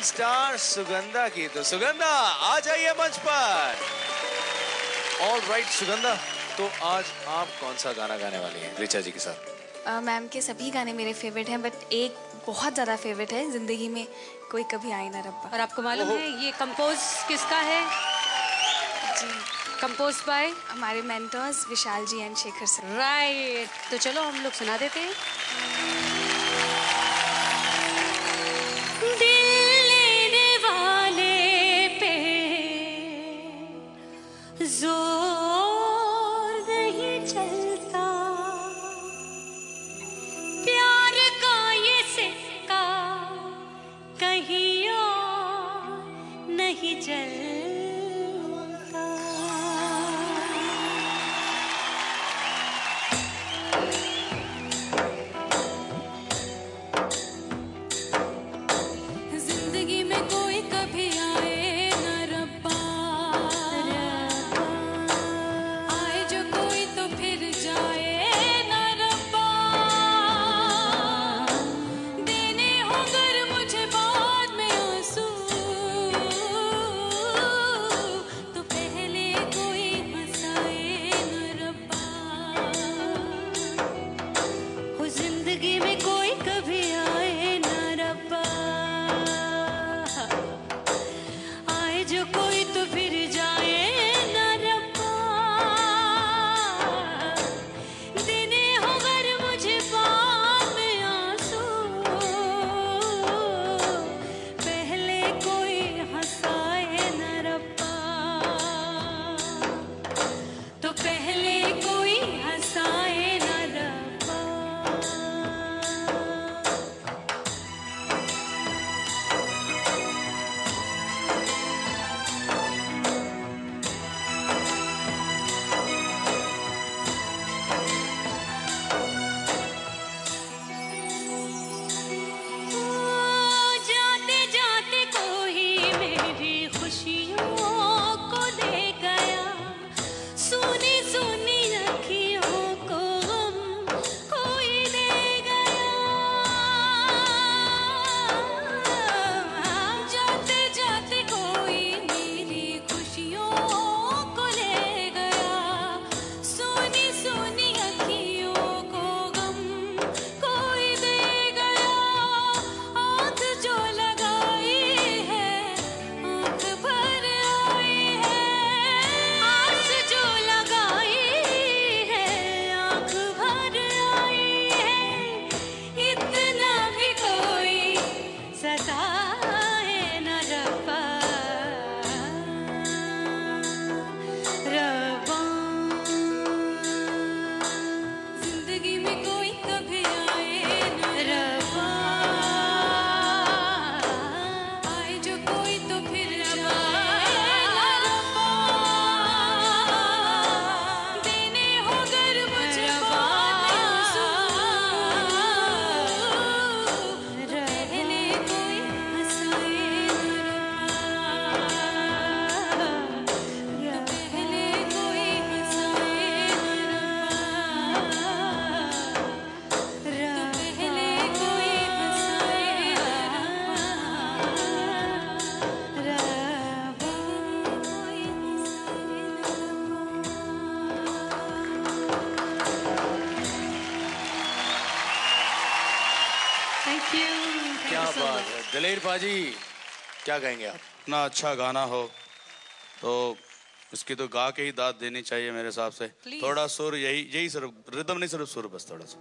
Star Sugandha की। तो सुगंधा आ जाइए मंच पर। ऑल राइट सुगंधा, तो आज आप कौन सा गाना गाने वाली हैं ऋचा जी के साथ? मैम के सभी गाने मेरे फेवरेट हैं, बट एक बहुत ज़्यादा फेवरेट है, जिंदगी में कोई कभी आए ना रब्बा। और आपको मालूम है ये कंपोज किसका है? जी, कंपोज बाय हमारे mentors Vishal ji and Shekhar sir. Right, तो चलो हम लोग सुना देते हैं। दिल लेने वाले पे जोर नहीं चलता, प्यार का ये सिक्का कहीं और नहीं चलता। जिंदगी में कोई कभी आए न रब्बा, आए जो कोई तो फिर जाए न रब्बा, देने हो अगर मुझे बाद में आंसू, तो पहले कोई हंसाए न रब्बा। हो जिंदगी में कोई कभी आए न रब्बा, आए जो कोई तो फिर जाए न रब्बा, देने हो अगर मुझे बाद में आंसू, पहले कोई हंसाए न रब्बा, तो पहले कोई हंसाए न रब्बा। जाते जाते कोई मेरी खुशियों को ले गया, सुनी सुनी अखियों को गम कोई दे गया। जाते जाते कोई मेरी खुशियों को ले गया, सुनी सुनी अखियों को गम कोई दे गया। आँख जो लगाई है आँख भर आई है, आस जो लगाई है आँख भर आई है, इतना भी कोई सताए न रब्बा, रब्बा। जिंदगी में कोई कभी आए न रब्बा, आए जो कोई तो फिर जाए न रब्बा, देने हो अगर मुझे बाद में आंसू, पहले कोई हंसाए न रब्बा, पहले कोई हंसाए न रब्बा, पहले कोई हंसाए न रब्बा, कोई थैंक यू। क्या बात है दिलेर पाजी, क्या कहेंगे आप? इतना अच्छा गाना हो तो इसकी तो गा के ही दाद देनी चाहिए मेरे हिसाब से। Please. थोड़ा सुर, यही सिर्फ रिदम नहीं, सिर्फ सुर बस थोड़ा सा।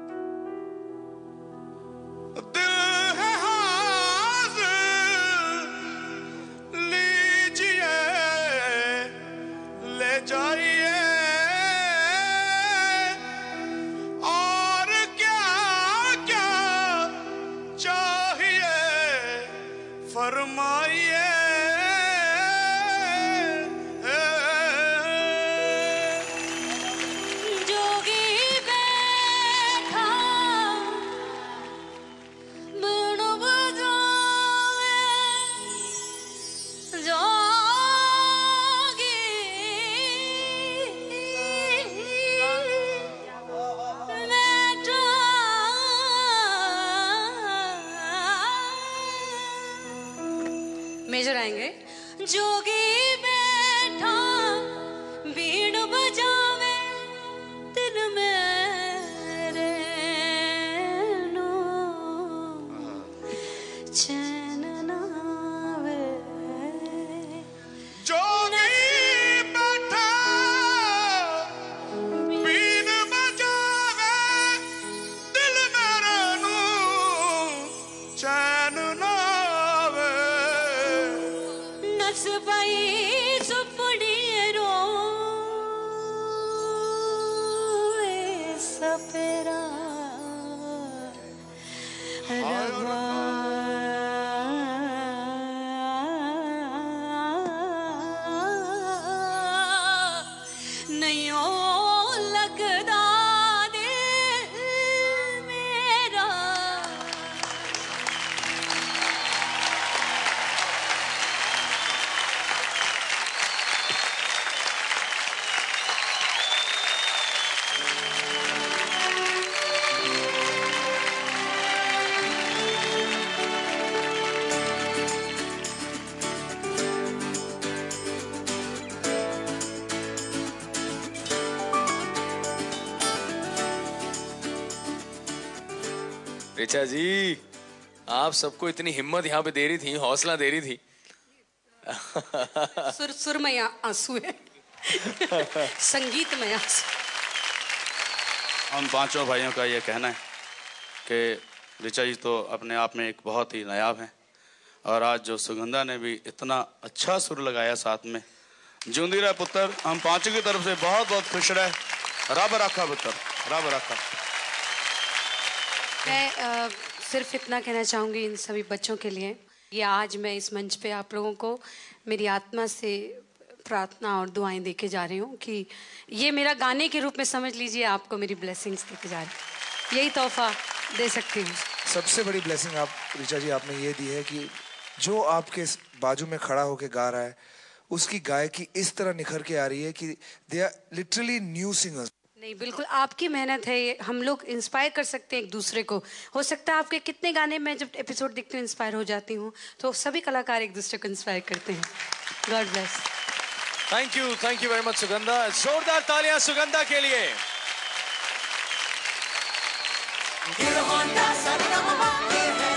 दिल है हाज़िर, लीजिए ले जाइए, और क्या क्या चाहिए फरमाइए। जोगी बैठा मेजर आएंगे। जोगी बैठा बीण बजावे दिल मेरे नो चैन ना आवे। जोगी बैठा बीन बजावे दिल मेरे नू चैन ना आवे। नस पाई सुपड़ी रोवे सपेरा रवा नहीं ओ लगदा दिल मेरा। ऋचा जी, आप सबको इतनी हिम्मत यहाँ पे दे रही थी, हौसला दे रही थी। सुर में आंसू है। संगीत में आंसू। हम पांचों भाइयों का ये कहना है कि ऋचा जी तो अपने आप में एक बहुत ही नायाब हैं, और आज जो सुगंधा ने भी इतना अच्छा सुर लगाया साथ में, जूंदी रहे पुत्र। हम पांचों की तरफ से बहुत बहुत खुश रहे। रब रखा पुत्र, रब रखा। मैं सिर्फ इतना कहना चाहूँगी इन सभी बच्चों के लिए, ये आज मैं इस मंच पे आप लोगों को मेरी आत्मा से प्रार्थना और दुआएं देके जा रही हूँ कि ये मेरा गाने के रूप में समझ लीजिए, आपको मेरी ब्लेसिंग्स देके जा रही हूँ। यही तोहफा दे सकती हूँ। सबसे बड़ी ब्लेसिंग आप ऋचा जी आपने ये दी है कि जो आपके बाजू में खड़ा होके गा रहा है उसकी गायकी इस तरह निखर के आ रही है कि they are literally new singers. नहीं, बिल्कुल आपकी मेहनत है ये। हम लोग इंस्पायर कर सकते हैं एक दूसरे को। हो सकता है आपके कितने गाने मैं जब एपिसोड देखती हूँ इंस्पायर हो जाती हूँ, तो सभी कलाकार एक दूसरे को इंस्पायर करते हैं। God bless. Thank you very much Sugandha. जोरदार तालियां सुगंधा के लिए। Quiero montar, salga mamá,